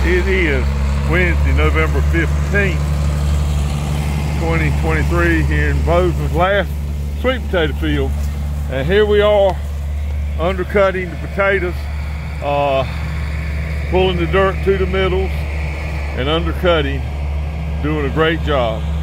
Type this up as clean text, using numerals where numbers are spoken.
It is Wednesday, November 15th, 2023 here in Boseman's last sweet potato field. And here we are undercutting the potatoes, pulling the dirt to the middles and undercutting, doing a great job.